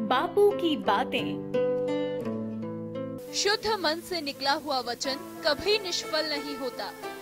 बापू की बातें। शुद्ध मन से निकला हुआ वचन कभी निष्फल नहीं होता।